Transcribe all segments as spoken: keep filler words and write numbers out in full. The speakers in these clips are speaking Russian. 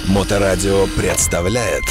Моторадио представляет.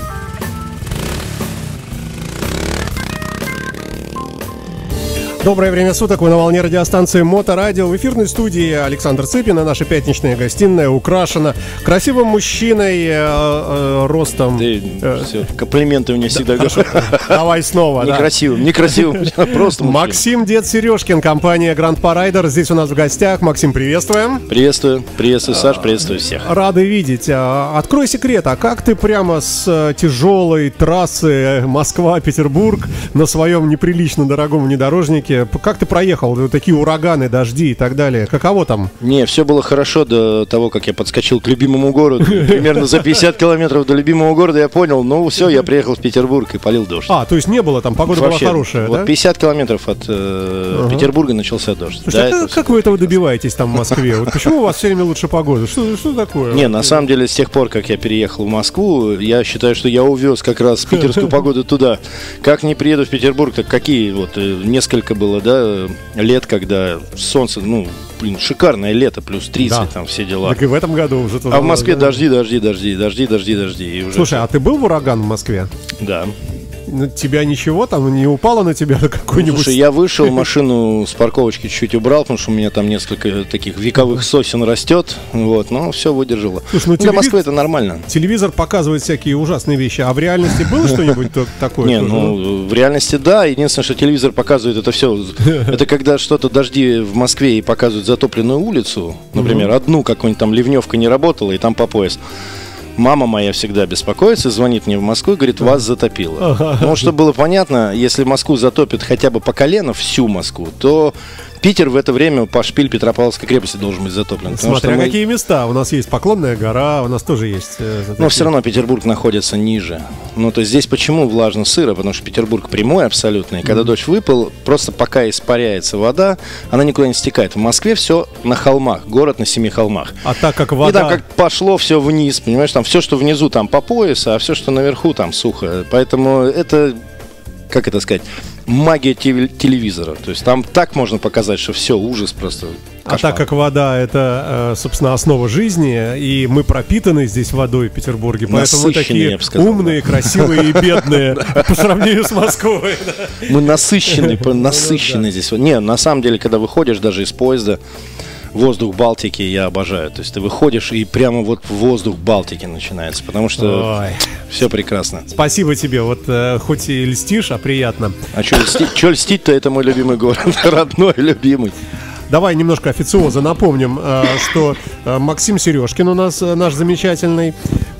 Доброе время суток, вы на волне радиостанции Моторадио. В эфирной студии Александр Цыпин, а наша пятничная гостиная украшена красивым мужчиной, э, э, ростом... Ты, э, все, комплименты у меня всегда готовы. Давай снова. Некрасивым, некрасивым, просто Максим Дед Сережкин, компания Grand Rider, здесь у нас в гостях. Максим, приветствуем. Приветствую, приветствую, Саш, приветствую всех. Рады видеть. Открой секрет, а как ты прямо с тяжелой трассы Москва-Петербург на своем неприлично дорогом внедорожнике, как ты проехал? Такие ураганы, дожди и так далее. Каково там? Не, все было хорошо до того, как я подскочил к любимому городу. Примерно за пятьдесят километров до любимого города я понял, ну все, я приехал в Петербург и полил дождь. А, то есть не было там, погода Вообще, была хорошая, вот да? пятьдесят километров от э, ага. Петербурга начался дождь. Слушай, да, а как вы этого добиваетесь там в Москве? Вот почему у вас все время лучше погода? Что, что такое? Не, на самом деле, с тех пор, как я переехал в Москву, я считаю, что я увез как раз питерскую погоду туда. Как не приеду в Петербург, так какие вот несколько было, да, лет, когда солнце, ну, блин, шикарное лето, плюс тридцать, да. Там все дела. Так и в этом году уже. А в Москве дожди, дожди, дожди, дожди, дожди, дожди. И уже Слушай, все. А ты был в ураган в Москве? Да. На тебя ничего там не упало на тебя какой-нибудь? Слушай, я вышел, машину с парковочки чуть-чуть убрал, потому что у меня там несколько таких вековых сосен растет, вот, но все выдержало. Слушай, ну, Для телевиз... Москвы это нормально. Телевизор показывает всякие ужасные вещи, а в реальности было что-нибудь такое? Не, ну, в реальности да, единственное, что телевизор показывает, это все, это когда что-то дожди в Москве и показывают затопленную улицу, например, одну какую-нибудь там ливневка не работала, и там по пояс. Мама моя всегда беспокоится, звонит мне в Москву и говорит, вас затопило. Ага. Ну, чтобы было понятно, если Москву затопит хотя бы по колено, всю Москву, то Питер в это время по шпиль Петропавловской крепости должен быть затоплен. Смотря мы... какие места. У нас есть Поклонная гора, у нас тоже есть... Э, Но все равно Петербург находится ниже. Ну, то есть здесь почему влажно сыро? Потому что Петербург прямой абсолютно. И когда mm-hmm. дождь выпал, просто пока испаряется вода, она никуда не стекает. В Москве все на холмах, город на семи холмах. А так как вода... И там как пошло все вниз, понимаешь, там все, что внизу, там по пояс, а все, что наверху, там сухо. Поэтому это... Как это сказать? Магия телевизора. То есть там так можно показать, что все, ужас просто. Кошмар. А так как вода — это, собственно, основа жизни, и мы пропитаны здесь водой в Петербурге, поэтому мы такие сказал, умные, да. красивые и бедные по сравнению с Москвой. Мы насыщенные, насыщенные здесь. Не, на самом деле, когда выходишь даже из поезда, воздух Балтики я обожаю. То есть ты выходишь, и прямо вот воздух Балтики начинается, потому что Ой. все прекрасно. Спасибо тебе. Вот э, хоть и льстишь, а приятно. А что льстить? Что льстить-то? Это мой любимый город, родной, любимый. Давай немножко официоза напомним, что Максим Сережкин у нас, наш замечательный,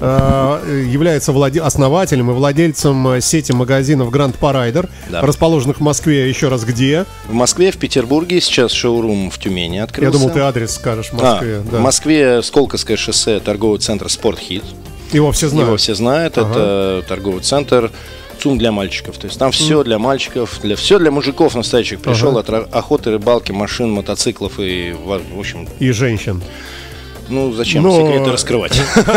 является владе... основателем и владельцем сети магазинов Grand Rider, да. расположенных в Москве, еще раз где? В Москве, в Петербурге, сейчас шоурум в Тюмени открылся. Я думал, ты адрес скажешь в Москве. А, да. В Москве Сколковское шоссе, торговый центр «Спортхит». Его все знают. Его все знают, ага. это торговый центр ЦУМ для мальчиков. То есть там все mm. для мальчиков, для, все для мужиков настоящих. Пришел ага. от охоты, рыбалки, машин, мотоциклов и, в общем... И женщин. Ну, зачем Но... секреты раскрывать?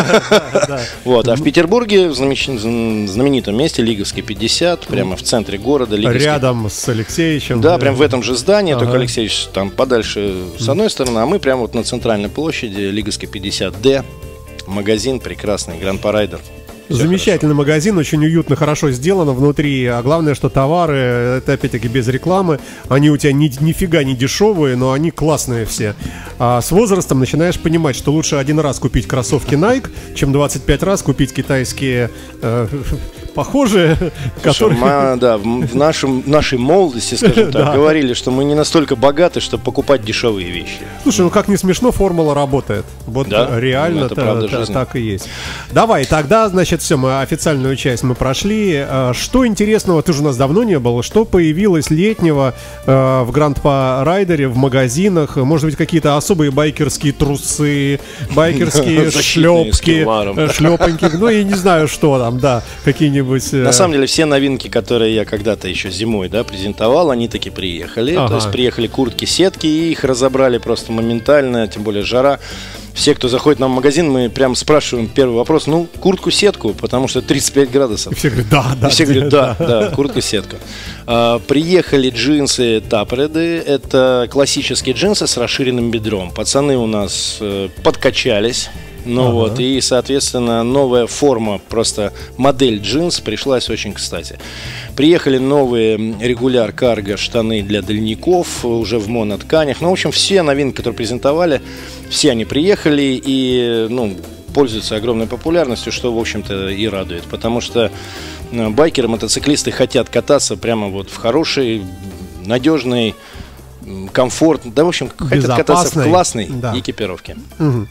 Вот, а в Петербурге, в знаменитом месте, Лиговский пятьдесят, прямо в центре города. Рядом с Алексеевичем. Да, прям в этом же здании, только Алексеевич там подальше с одной стороны, а мы прямо вот на центральной площади, Лиговский пятьдесят Д, магазин прекрасный, Grand Rider. Все замечательный хорошо. Магазин, очень уютно, хорошо сделано внутри. А главное, что товары, это опять-таки без рекламы. Они у тебя ни, нифига не дешевые, но они классные все. А с возрастом начинаешь понимать, что лучше один раз купить кроссовки Nike, чем двадцать пять раз купить китайские э, похожие, которые... Мы, да, в нашем, нашей молодости, скажем так, говорили, что мы не настолько богаты, чтобы покупать дешевые вещи. Слушай, ну как не смешно, формула работает. Вот реально так и есть. Давай, тогда, значит, все, мы официальную часть мы прошли. Что интересного, ты же у нас давно не был, что появилось летнего э, в Grand Rider, в магазинах? Может быть, какие-то особые байкерские трусы, байкерские шлепки, шлепаньки, ну я не знаю, что там, да, какие-нибудь... На самом деле все новинки, которые я когда-то еще зимой, да, презентовал, они таки приехали. Ага. То есть приехали куртки-сетки, и их разобрали просто моментально, тем более жара. Все, кто заходит нам в магазин, мы прям спрашиваем первый вопрос, ну, куртку-сетку, потому что тридцать пять градусов. И все говорят, да, да. И все говорят, да, да, да, куртка-сетка. А, приехали джинсы Тапреды, это классические джинсы с расширенным бедром. Пацаны у нас э, подкачались, Ну ага. вот, и, соответственно, новая форма, просто модель джинс пришлась очень кстати. Приехали новые регуляр карго штаны для дальников, уже в монотканях. Ну, в общем, все новинки, которые презентовали, все они приехали и, ну, пользуются огромной популярностью, что, в общем-то, и радует. Потому что байкеры, мотоциклисты хотят кататься прямо вот в хорошей, надежной, комфортной, да, в общем, хотят кататься в классной да. экипировке. Угу.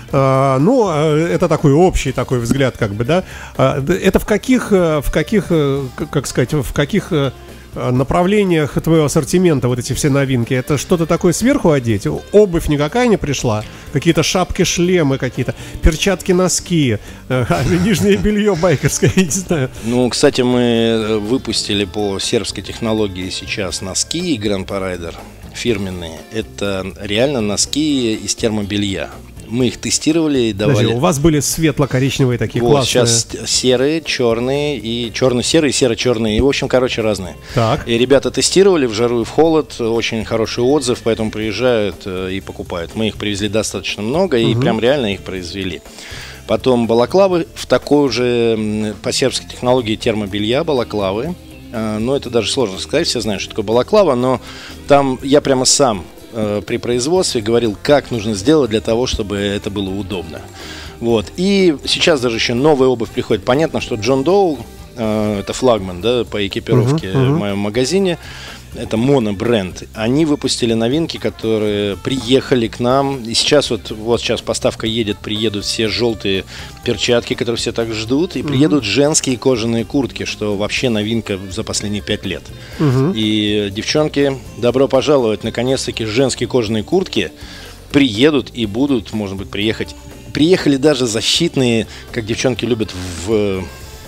Uh, ну, это такой общий такой взгляд, как бы, да. Uh, это в каких, в каких, как сказать, в каких направлениях твоего ассортимента вот эти все новинки? Это что-то такое сверху одеть? Обувь никакая не пришла? Какие-то шапки, шлемы какие-то, перчатки, носки, нижнее белье байкерское, я не знаю. Ну, кстати, мы выпустили по сербской технологии сейчас носки Grand Rider фирменные. Это реально носки из термобелья. Мы их тестировали и давали. Подожди, у вас были светло-коричневые такие вот, классные. Сейчас серые, черные и черно-серые, серо-черные. И, в общем, короче, разные. Так. И ребята тестировали в жару и в холод. Очень хороший отзыв, поэтому приезжают и покупают. Мы их привезли достаточно много и угу. прям реально их произвели. Потом балаклавы в такой же, по сербской технологии термобелья, балаклавы. Но это даже сложно сказать, все знают, что такое балаклава. Но там я прямо сам при производстве говорил, как нужно сделать для того, чтобы это было удобно. Вот. И сейчас даже еще новая обувь приходит. Понятно, что Джон Доу, э, это флагман, да, по экипировке uh-huh, uh-huh. в моем магазине. Это монобренд. Они выпустили новинки, которые приехали к нам. И сейчас вот, вот сейчас поставка едет, приедут все желтые перчатки, которые все так ждут. И приедут uh-huh. женские кожаные куртки, что вообще новинка за последние пять лет. Uh-huh. И, девчонки, добро пожаловать. Наконец-таки женские кожаные куртки приедут и будут, может быть, приехать. Приехали даже защитные, как девчонки любят, в,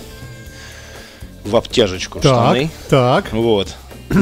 в обтяжечку так, штаны. Так. Вот.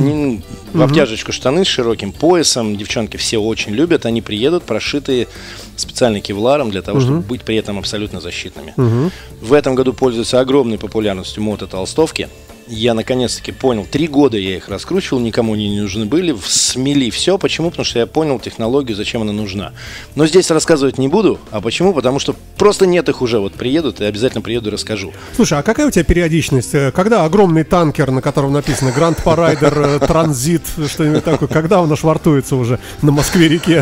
В обтяжечку штаны с широким поясом. Девчонки все очень любят. Они приедут, прошитые специально кевларом, для того, чтобы быть при этом абсолютно защитными. В этом году пользуются огромной популярностью мото-толстовки. Я наконец-таки понял, три года я их раскручивал, никому они не нужны были, смели все. Почему? Потому что я понял технологию, зачем она нужна. Но здесь рассказывать не буду. А почему? Потому что просто нет их уже. Вот приедут, и обязательно приеду и расскажу. Слушай, а какая у тебя периодичность? Когда огромный танкер, на котором написано Grand Rider, Транзит, что-нибудь такое, когда он швартуется уже на Москве-реке?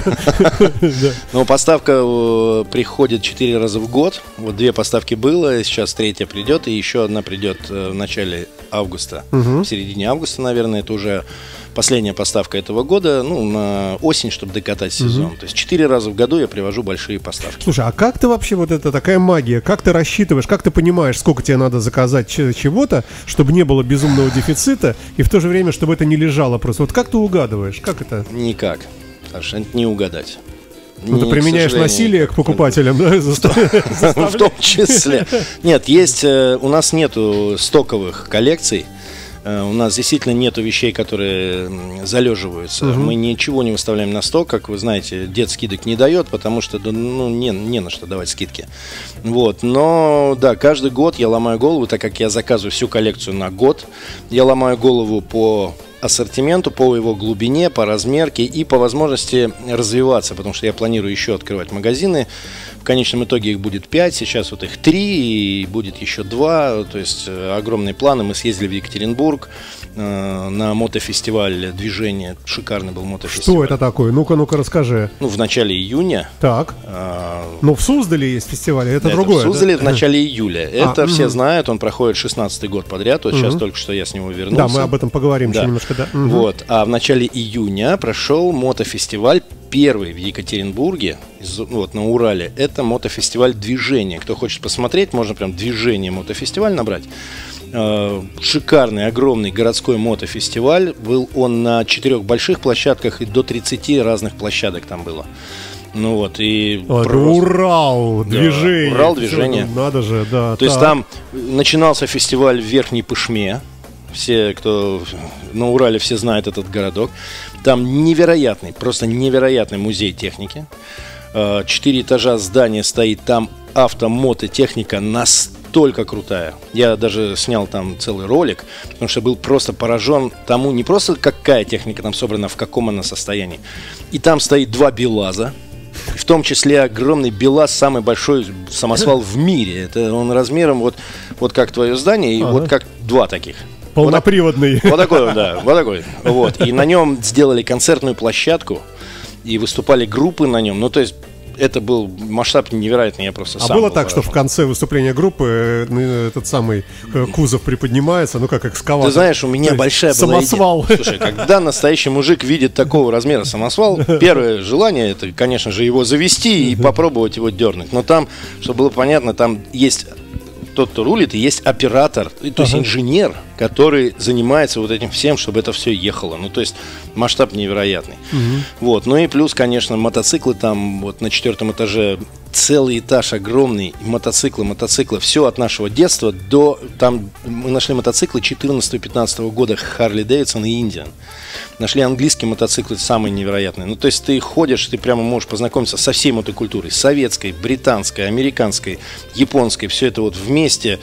Ну, поставка приходит четыре раза в год. Вот две поставки было, сейчас третья придет, и еще одна придет в начале августа, угу. в середине августа, наверное, это уже последняя поставка этого года, ну, на осень, чтобы докатать сезон. Угу. То есть четыре раза в году я привожу большие поставки. Слушай, а как ты вообще, вот это такая магия, как ты рассчитываешь, как ты понимаешь, сколько тебе надо заказать чего-то, чтобы не было безумного дефицита, и в то же время, чтобы это не лежало просто? Вот как ты угадываешь, как это? Никак, Саш, это не угадать. Ну, ты применяешь насилие к покупателям, да? В том числе. Нет, есть, у нас нету стоковых коллекций. У нас действительно нету вещей, которые залеживаются. Мы ничего не выставляем на сток, как вы знаете, дед скидок не дает, потому что ну, не, не на что давать скидки. Вот. Но да, каждый год я ломаю голову, так как я заказываю всю коллекцию на год. Я ломаю голову по ассортименту, по его глубине, по размерке и по возможности развиваться, потому что я планирую еще открывать магазины. В конечном итоге их будет пять, сейчас вот их три, и будет еще два, то есть огромные планы. Мы съездили в Екатеринбург э, на мотофестиваль движения, шикарный был мотофестиваль. Что это такое? Ну-ка, ну-ка, расскажи. Ну, в начале июня. Так, э, ну в Суздале есть фестиваль, это, это другое. В Суздале да? в начале июля, это а, все угу. знают, он проходит шестнадцатый год подряд, вот угу. сейчас только что я с него вернулся. Да, мы об этом поговорим да. еще немножко, да. Угу. Вот, а в начале июня прошел мотофестиваль, первый в Екатеринбурге, вот на Урале, это мотофестиваль движения. Кто хочет посмотреть, можно прям движение мотофестиваль набрать. Шикарный, огромный городской мотофестиваль. Был он на четырех больших площадках, и до тридцати разных площадок там было. Ну вот, и а, просто... Урал, да, движение. Урал, движение. Надо же, да. То так. есть там начинался фестиваль в Верхней Пышме. Все, кто на Урале, все знают этот городок. Там невероятный, просто невероятный музей техники. Четыре этажа здания стоит, там автомототехника настолько крутая. Я даже снял там целый ролик, потому что был просто поражен тому, не просто какая техника там собрана, в каком она состоянии. И там стоит два БелАЗа. В том числе огромный БелАЗ, самый большой самосвал в мире. Это он размером вот, вот как твое здание, и ага. вот как два таких. Полноприводный. Вот, вот такой, да, вот такой. Вот. И на нем сделали концертную площадку, и выступали группы на нем. Ну, то есть, это был масштаб невероятный, я просто а сам было так, поражен. Что в конце выступления группы этот самый кузов приподнимается, ну, как экскаватор? Ты знаешь, у меня большая была самосвал. идея. Слушай, когда настоящий мужик видит такого размера самосвал, первое желание, это, конечно же, его завести и попробовать его дернуть. Но там, чтобы было понятно, там есть... тот, кто рулит, и есть оператор, то есть ага. инженер, который занимается вот этим всем, чтобы это все ехало. Ну, то есть масштаб невероятный. Угу. Вот. Ну и плюс, конечно, мотоциклы там вот на четвертом этаже, целый этаж огромный, мотоциклы, мотоциклы, все от нашего детства до, там мы нашли мотоциклы четырнадцатого-пятнадцатого года, Харли Дэвидсон и Индиан. Нашли английские мотоциклы, самые невероятные. Ну, то есть ты ходишь, ты прямо можешь познакомиться со всей мотокультурой. Советской, британской, американской, японской. Все это вот вместе.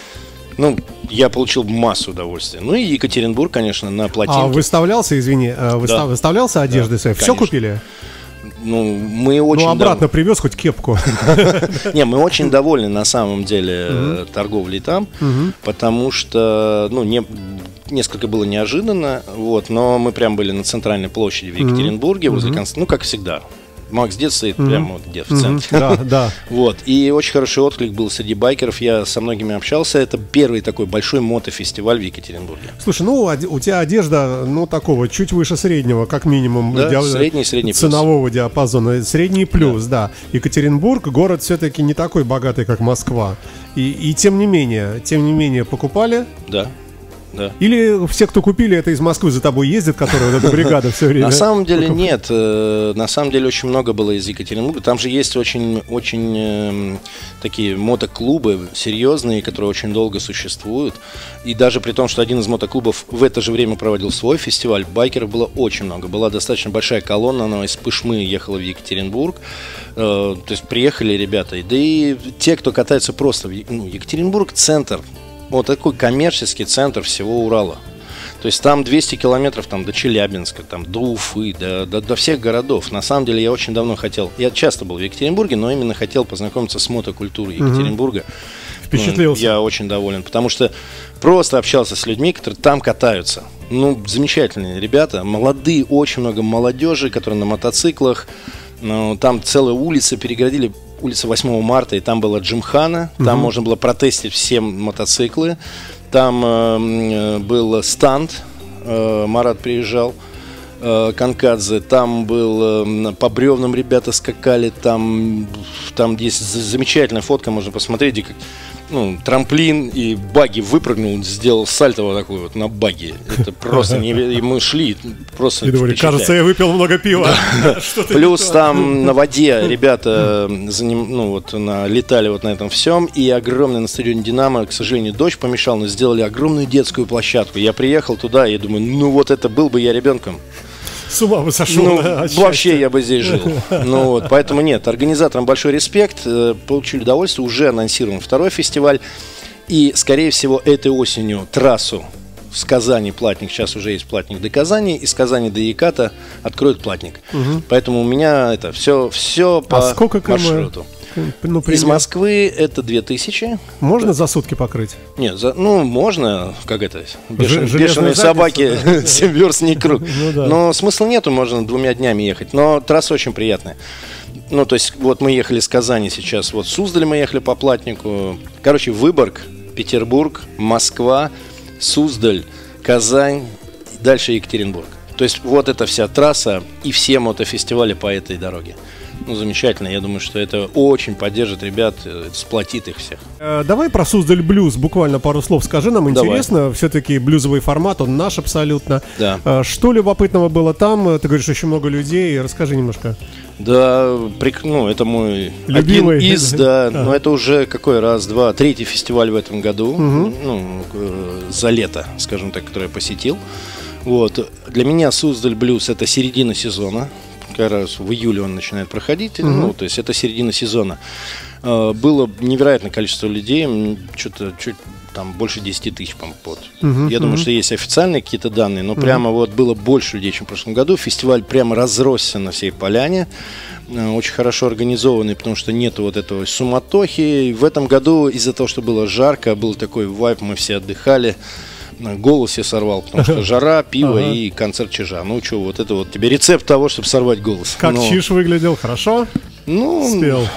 Ну, я получил массу удовольствия. Ну и Екатеринбург, конечно, на плотинке. А выставлялся, извини, выстав... да. выставлялся одеждой да, своей? Все купили? Ну, мы очень ну, обратно дов... привез хоть кепку. Не, мы очень довольны на самом деле торговлей там, потому что, ну, не... несколько было неожиданно, вот, но мы прям были на центральной площади в Екатеринбурге, возле конца, ну, как всегда. Макс Дед стоит mm-hmm. прямо вот где в центре. Mm-hmm. Да, да. Вот. И очень хороший отклик был среди байкеров. Я со многими общался. Это первый такой большой мотофестиваль в Екатеринбурге. Слушай, ну у тебя одежда, ну, такого, чуть выше среднего, как минимум. Да, ди... средний, средний ценового плюс. диапазона. Средний плюс, да. да. Екатеринбург, город все-таки не такой богатый, как Москва. И, и тем не менее, тем не менее, покупали. Да. Да. Или все, кто купили, это из Москвы за тобой ездят, которые вот эта бригада все время? На самом деле нет. На самом деле очень много было из Екатеринбурга. Там же есть очень, очень такие мотоклубы серьезные, которые очень долго существуют. И даже при том, что один из мотоклубов в это же время проводил свой фестиваль, байкеров было очень много. Была достаточно большая колонна, она из Пышмы ехала в Екатеринбург. То есть приехали ребята. Да и те, кто катается просто. Ну, Екатеринбург — центр. Вот такой коммерческий центр всего Урала. То есть там двести километров там, до Челябинска, там, до Уфы, до, до, до всех городов. На самом деле я очень давно хотел, я часто был в Екатеринбурге, но именно хотел познакомиться с мотокультурой Екатеринбурга. Впечатлился. Ну, я очень доволен, потому что просто общался с людьми, которые там катаются. Ну, замечательные ребята, молодые, очень много молодежи, которые на мотоциклах. Ну, там целые улицы перегородили. Улица восьмого марта, и там была Джимхана, там угу. можно было протестить все мотоциклы, там э, был станд, э, Марат приезжал, э, Канкадзе, там был, э, по бревнам ребята скакали, там, там есть замечательная фотка, можно посмотреть, где как, ну, трамплин и багги выпрыгнул, сделал сальто вот такой вот на багги. Это просто не... И мы шли, просто и думали, кажется, я выпил много пива. Да. Плюс там на воде ребята заним... ну, вот, на... летали вот на этом всем. И огромный на стадионе «Динамо», к сожалению, дождь помешал, но сделали огромную детскую площадку. Я приехал туда и думаю, ну вот это был бы я ребенком. С ума бы сошел. Ну, вообще я бы здесь жил. Ну, вот, поэтому нет, организаторам большой респект. Получили удовольствие. Уже анонсирован второй фестиваль. И, скорее всего, этой осенью трассу с Казани платник, сейчас уже есть платник до Казани, из Казани до Еката откроют платник. Угу. Поэтому у меня это все, все по а сколько маршруту. Ну, из Москвы это две тысячи. Можно да. за сутки покрыть? Нет, за, ну можно, как это, бешен, бешеные собаки, да. семь-верстный круг. Ну, да. Но смысла нету, можно двумя днями ехать. Но трасса очень приятная. Ну, то есть, вот мы ехали с Казани сейчас, вот Суздаль мы ехали по платнику. Короче, Выборг, Петербург, Москва, Суздаль, Казань, дальше Екатеринбург. То есть, вот эта вся трасса и все мотофестивали по этой дороге. Ну, замечательно. Я думаю, что это очень поддержит ребят, сплотит их всех. Э, давай про Суздаль Блюз буквально пару слов скажи. Нам давай. Интересно. Все-таки блюзовый формат, он наш абсолютно. Да. Э, что любопытного было там? Ты говоришь, очень много людей. Расскажи немножко. Да, прик... ну, это мой любимый один из, да. Но это уже какой раз, два, третий фестиваль в этом году. Угу. Ну, за лето, скажем так, который я посетил. Вот. Для меня Суздаль Блюз — это середина сезона. Как раз в июле он начинает проходить, угу. ну, то есть это середина сезона. Было невероятное количество людей, что-то чуть там больше десяти тысяч, по-моему, под. Uh-huh, Я uh-huh. думаю, что есть официальные какие-то данные, но uh-huh. прямо вот было больше людей, чем в прошлом году. Фестиваль прямо разросся на всей поляне. Очень хорошо организованный, потому что нету вот этого суматохи. В этом году из-за того, что было жарко, был такой вайб, мы все отдыхали. Голос я сорвал, потому что жара, пиво ага. и концерт Чижа. Ну что, вот это вот тебе рецепт того, чтобы сорвать голос. Как Но... Чиж выглядел? Хорошо? Ну, спел.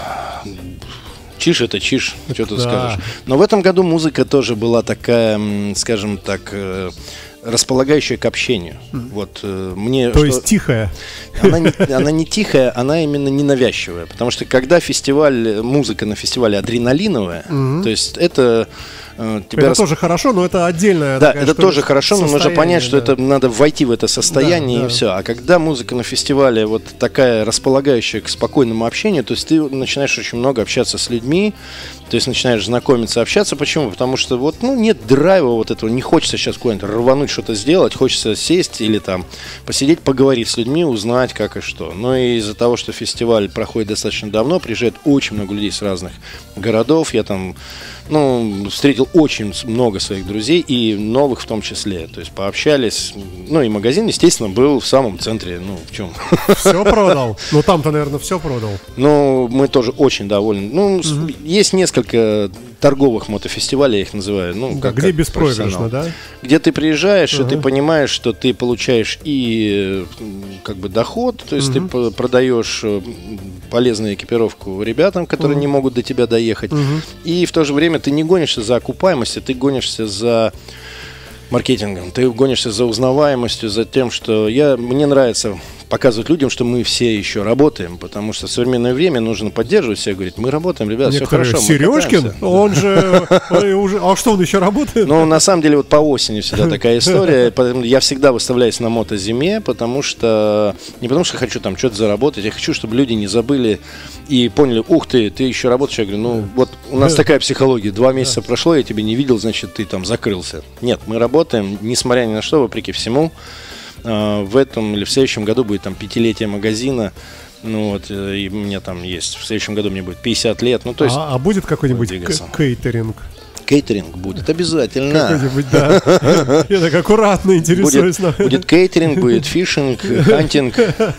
Чиж это Чиж, что ты да. скажешь. Но в этом году музыка тоже была такая, скажем так, располагающая к общению. Вот, мне То что... есть тихая? Она не, она не тихая, она именно ненавязчивая. Потому что когда фестиваль, музыка на фестивале адреналиновая, угу. то есть это... Тебя это рас... тоже хорошо, но это отдельное. Да, такая, это тоже хорошо, но нужно понять, что да. это надо войти в это состояние да, и да. все. А когда музыка на фестивале вот такая располагающая к спокойному общению, то есть ты начинаешь очень много общаться с людьми, то есть начинаешь знакомиться, общаться. Почему? Потому что вот ну нет драйва вот этого, не хочется сейчас куда-нибудь рвануть что-то сделать, хочется сесть или там посидеть, поговорить с людьми, узнать как и что. Но и из-за того, что фестиваль проходит достаточно давно, приезжает очень много людей с разных городов. Я там ну, встретил очень много своих друзей и новых в том числе. То есть пообщались. Ну и магазин, естественно, был в самом центре. Ну, в чем? Все продал? Ну там-то, наверное, все продал. Ну, мы тоже очень довольны. Ну, угу. есть несколько торговых мотофестивалей, я их называю. Ну, как, где как беспроигрышно, да? Где ты приезжаешь, угу. и ты понимаешь, что ты получаешь и как бы доход, то есть угу. ты продаешь полезную экипировку ребятам, которые угу. не могут до тебя доехать. Угу. И в то же время ты не гонишься за окупаемостью, ты гонишься за маркетингом, ты гонишься за узнаваемостью, за тем, что я, мне нравится показывать людям, что мы все еще работаем, потому что в современное время нужно поддерживать всех, говорить, мы работаем, ребят, Некоторые все хорошо. Сережкин, он же, уже, а что он еще работает? Ну, на самом деле, вот по осени всегда такая история, я всегда выставляюсь на мотозиме, потому что, не потому что хочу там что-то заработать, я хочу, чтобы люди не забыли и поняли, ух ты, ты еще работаешь, я говорю, ну, вот у нас такая психология, два месяца прошло, я тебя не видел, значит, ты там закрылся. Нет, мы работаем, несмотря ни на что, вопреки всему. В этом или в следующем году будет там пятилетие магазина. Ну вот, и у меня там есть. В следующем году мне будет пятьдесят лет. Ну, то есть, а, а будет какой-нибудь к- кейтеринг? Кейтеринг будет обязательно. Какой-нибудь, да. Я так аккуратно интересуюсь. Будет, будет кейтеринг, будет фишинг, хантинг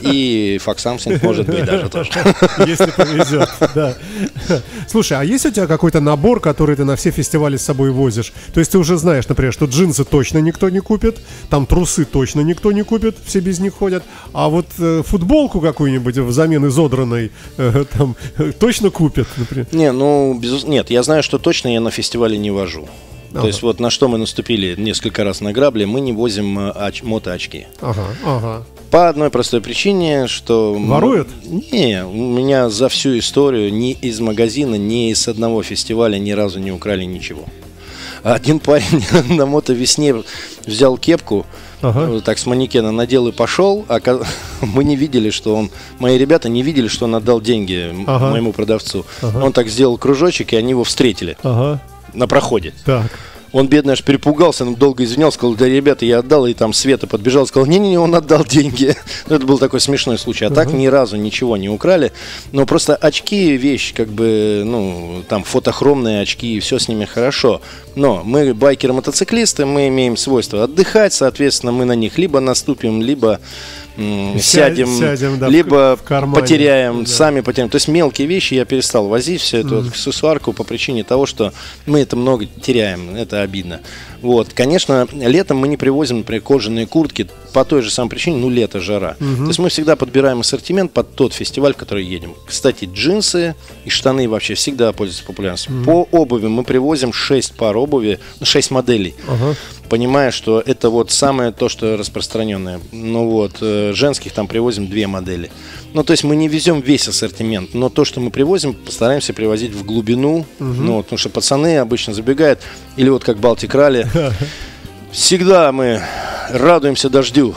и факсамсинг, может быть, даже тоже. Если повезет, да. Слушай, а есть у тебя какой-то набор, который ты на все фестивали с собой возишь? То есть ты уже знаешь, например, что джинсы точно никто не купит, там трусы точно никто не купит, все без них ходят, а вот э, футболку какую-нибудь взамен изодранной э, там э, точно купят, например? Не, ну, без... нет, я знаю, что точно я на фестивале не вожу. Ага. То есть вот на что мы наступили несколько раз на грабли, мы не возим оч- мотоочки. Ага, ага. По одной простой причине, что... Воруют? Не, у меня за всю историю ни из магазина, ни из одного фестиваля ни разу не украли ничего. Один парень на мотовесне взял кепку, ага. так с манекена надел и пошел, а мы не видели, что он... Мои ребята не видели, что он отдал деньги ага. моему продавцу. Ага. Он так сделал кружочек, и они его встретили ага. на проходе. Так. Он, бедный, аж перепугался, он долго извинялся, сказал, да, ребята, я отдал, и там Света подбежал, сказал, не-не-не, он отдал деньги. Это был такой смешной случай. А uh-huh. так ни разу ничего не украли. Но просто очки, вещь, как бы, ну, там, фотохромные очки, и все с ними хорошо. Но мы байкеры-мотоциклисты, мы имеем свойство отдыхать, соответственно, мы на них либо наступим, либо... Сядем, сядем да, либо в кармане, потеряем, да. сами потеряем. То есть мелкие вещи я перестал возить, всю эту mm. вот аксессуарку по причине того, что мы это много теряем, это обидно. Вот, конечно, летом мы не привозим, например, кожаные куртки по той же самой причине, ну, лето, жара. Mm-hmm. То есть мы всегда подбираем ассортимент под тот фестиваль, в который едем. Кстати, джинсы и штаны вообще всегда пользуются популярностью. Mm-hmm. По обуви мы привозим шесть пар обуви, шесть моделей. Uh-huh. Понимая, что это вот самое то, что распространенное. Ну вот, э, женских там привозим две модели. Ну, то есть мы не везем весь ассортимент, но то, что мы привозим, постараемся привозить в глубину. Угу. Ну, вот, потому что пацаны обычно забегают, или вот как Балтик Ралли. Всегда мы радуемся дождю.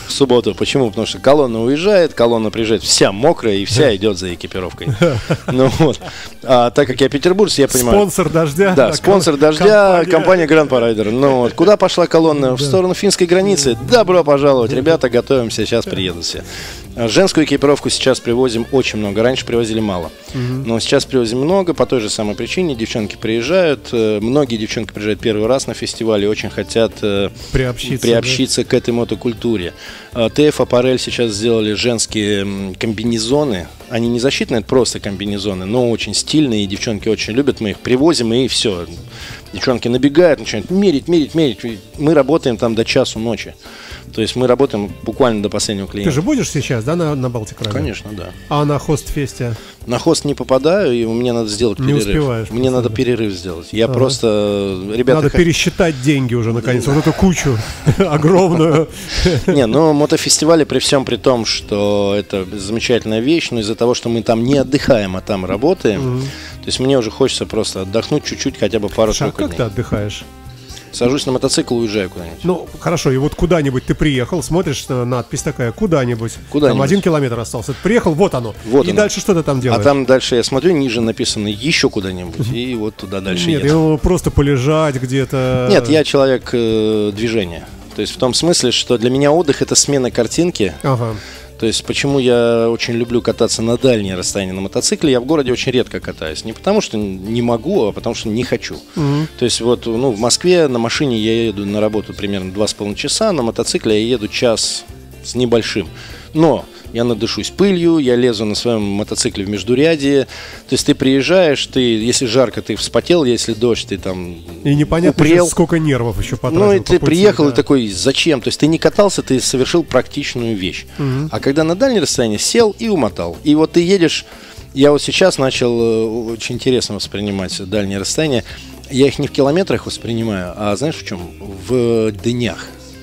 в субботу. Почему? Потому что колонна уезжает, колонна приезжает вся мокрая и вся идет за экипировкой. Ну вот. А так как я петербуржец, я понимаю. Спонсор дождя. Да, спонсор дождя, компания Grand Paraider. Ну вот. Куда пошла колонна? В сторону финской границы. Добро пожаловать, ребята, готовимся, сейчас приедут все. Женскую экипировку сейчас привозим очень много. Раньше привозили мало. Но сейчас привозим много по той же самой причине. Девчонки приезжают. Многие девчонки приезжают первый раз на фестиваль и очень хотят приобщиться, приобщиться да? к этой мотокультуре. ТФ Аппарель сейчас сделали женские комбинезоны. Они не защитные, это просто комбинезоны, но очень стильные, и девчонки очень любят. Мы их привозим, и все. Девчонки набегают, начинают мерить, мерить, мерить. Мы работаем там до часу ночи. То есть мы работаем буквально до последнего клиента. Ты же будешь сейчас, да, на, на Балтик Ралли? Конечно, да. А на Хостфесте? На хост не попадаю, и мне надо сделать не перерыв. Успеваешь, мне надо перерыв сделать. Я ага. просто... Ребята, надо х... пересчитать деньги уже, наконец. Вот эту кучу огромную. Не, ну мотофестивали при всем при том, что это замечательная вещь, но из-за того, что мы там не отдыхаем, а там работаем, то есть мне уже хочется просто отдохнуть чуть-чуть, хотя бы пару-тройку дней. А как ты отдыхаешь? Сажусь на мотоцикл, уезжаю куда-нибудь. Ну, хорошо, и вот куда-нибудь ты приехал, смотришь, надпись такая, куда-нибудь. Куда-нибудь. Там один километр остался. Ты приехал, вот оно. Вот и оно. Дальше что ты там делаешь? А там дальше я смотрю, ниже написано еще куда-нибудь. И вот туда дальше Нет, еду. просто полежать где-то. Нет, я человек э, движения. То есть в том смысле, что для меня отдых — это смена картинки. Ага. То есть почему я очень люблю кататься на дальние расстояния на мотоцикле, я в городе очень редко катаюсь. Не потому что не могу, а потому что не хочу. Mm-hmm. То есть вот ну, в Москве на машине я еду на работу примерно два с половиной часа, на мотоцикле я еду час с небольшим. Но я надышусь пылью, я лезу на своем мотоцикле в междурядье. То есть ты приезжаешь, ты, если жарко, ты вспотел, если дождь, ты там и непонятно, упрел. Сколько нервов еще потратил. Ну и ты по пути, приехал да. и такой, зачем? То есть ты не катался, ты совершил практичную вещь. Угу. А когда на дальнее расстояние сел и умотал. И вот ты едешь, я вот сейчас начал очень интересно воспринимать дальние расстояния. Я их не в километрах воспринимаю, а знаешь в чем? В днях.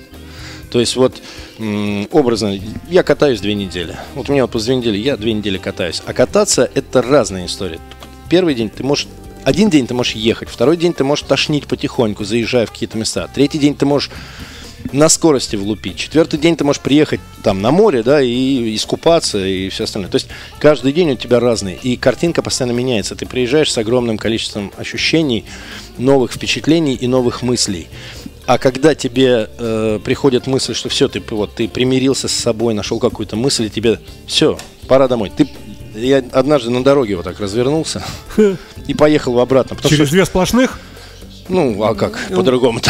То есть вот образно, я катаюсь две недели. Вот у меня вот после две недели, я две недели катаюсь. А кататься — это разная история. Первый день ты можешь, один день ты можешь ехать, второй день ты можешь тошнить потихоньку, заезжая в какие-то места. Третий день ты можешь на скорости влупить. Четвертый день ты можешь приехать там на море, да, и искупаться, и все остальное. То есть каждый день у тебя разный, и картинка постоянно меняется. Ты приезжаешь с огромным количеством ощущений, новых впечатлений и новых мыслей. А когда тебе э, приходит мысль, что все, ты, вот, ты примирился с собой, нашел какую-то мысль, и тебе все, пора домой. Ты, я однажды на дороге вот так развернулся и поехал обратно. Через две сплошных? Ну, а как по-другому-то?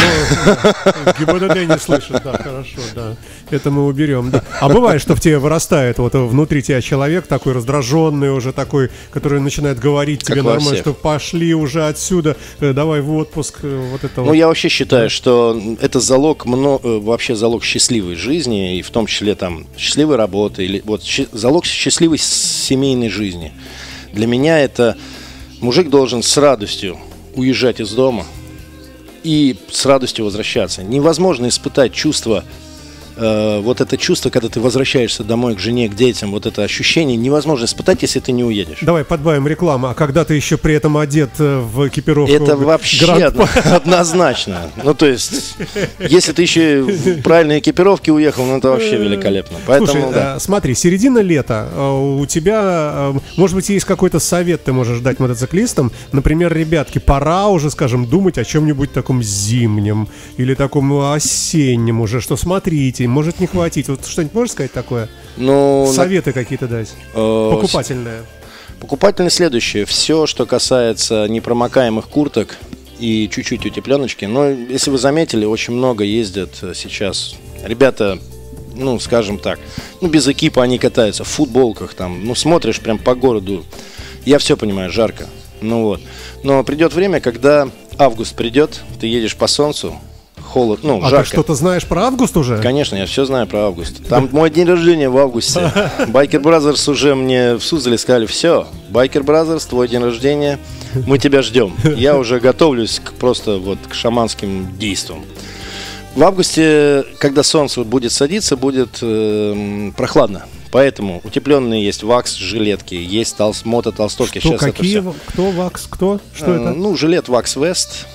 ГИБДД не слышит, да, хорошо, да. Это мы уберем, да. А бывает, что в тебе вырастает вот внутри тебя человек такой раздраженный уже такой, который начинает говорить тебе нормально, что пошли уже отсюда, давай в отпуск, вот это вот. Ну, я вообще считаю, что это залог, вообще залог счастливой жизни, и в том числе там счастливой работы, или вот залог счастливой семейной жизни. Для меня это мужик должен с радостью уезжать из дома и с радостью возвращаться. Невозможно испытать чувство, э, вот это чувство, когда ты возвращаешься домой к жене, к детям, вот это ощущение невозможно испытать, если ты не уедешь. Давай подбавим рекламу. А когда ты еще при этом одет в экипировку? Это вообще однозначно. Ну, то есть, если ты еще в правильной экипировке уехал, ну, это вообще великолепно. Поэтому, слушай, да. смотри, середина лета, у тебя, может быть, есть какой-то совет ты можешь дать мотоциклистам? Например, ребятки, пора уже, скажем, думать о чем-нибудь таком зимнем или таком осеннем уже, что смотрите, может не хватить. Вот что-нибудь можешь сказать такое? Ну, советы на... какие-то дать? Э, Покупательные. Покупательные следующее. Все, что касается непромокаемых курток и чуть-чуть утепленочки. Но, если вы заметили, очень много ездят сейчас ребята, ну, скажем так, ну, без экипа они катаются в футболках там. Ну, смотришь прям по городу. Я все понимаю, жарко. Ну вот. Но придет время, когда август придет, ты едешь по солнцу, холод, ну, а жарко. Ты что-то знаешь про август уже? Конечно, я все знаю про август. Там мой день рождения в августе. Biker Brothers уже мне в Суздале сказали: все, Biker Brothers, твой день рождения, мы тебя ждем. Я уже готовлюсь к, просто вот к шаманским действиям. В августе, когда солнце будет садиться, будет э, прохладно. Поэтому утепленные есть вакс, жилетки, есть толс, мототолстовки. Что, сейчас какие? Это все. Кто вакс? Кто? Что э, это? Ну, жилет Вакс Вест.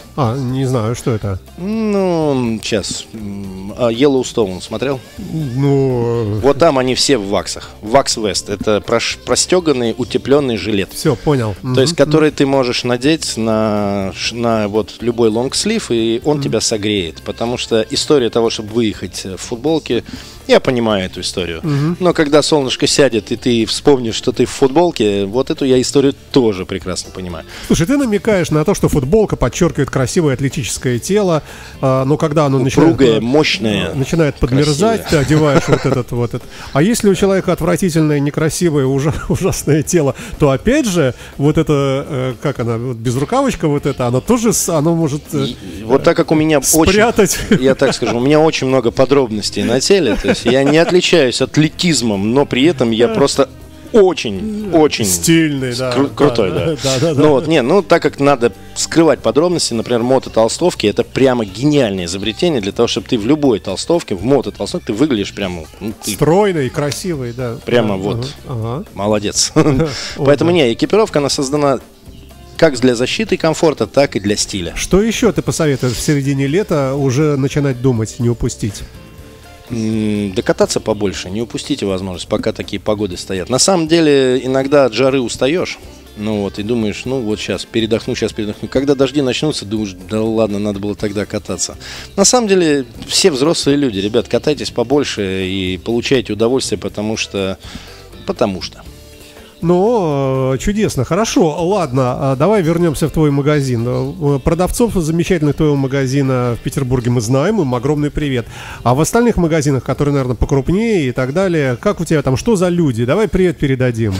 А, не знаю, что это. Ну, сейчас. Yellowstone смотрел? Ну... Вот там они все в ваксах. Вакс Вест. Это прош... простеганный, утепленный жилет. Все, понял. То есть, который ты можешь надеть на, на вот любой лонгслив, и он тебя согреет. Потому что история того, чтобы выехать в футболке, я понимаю эту историю. Но когда солнышко сядет, и ты вспомнишь, что ты в футболке, вот эту я историю тоже прекрасно понимаю. Слушай, ты намекаешь на то, что футболка подчеркивает красивое атлетическое тело, но когда оно начинает... Упругое, мощное, начинает подмерзать, ты одеваешь вот этот вот этот. А если у человека отвратительное, некрасивое, ужасное тело, то опять же, вот это, как она, безрукавочка вот эта, она тоже, она может вот так как у меня спрятать. Очень, я так скажу, у меня очень много подробностей на теле, то есть я не отличаюсь атлетизмом, но при этом я просто очень, очень стильный, да, кру- крутой, да. да. да, да, ну да. вот, не, ну так как надо скрывать подробности, например, мототолстовки, это прямо гениальное изобретение для того, чтобы ты в любой толстовке, в мототолстовке, ты выглядишь прямо ну, ты стройный, красивый, да. Прямо да, вот, ага. молодец. Поэтому не, экипировка она создана как для защиты и комфорта, так и для стиля. Что еще ты посоветуешь в середине лета уже начинать думать, не упустить? Докататься побольше, не упустите возможность, пока такие погоды стоят. На самом деле, иногда от жары устаешь, ну вот, и думаешь, ну вот сейчас передохну, сейчас передохну. Когда дожди начнутся, думаешь, да ладно, надо было тогда кататься. На самом деле, все взрослые люди, ребят, катайтесь побольше и получайте удовольствие, потому что, потому что. Ну, чудесно, хорошо, ладно, давай вернемся в твой магазин. Продавцов замечательных твоего магазина в Петербурге мы знаем, им огромный привет. А в остальных магазинах, которые, наверное, покрупнее и так далее, как у тебя там, что за люди? Давай привет передадим.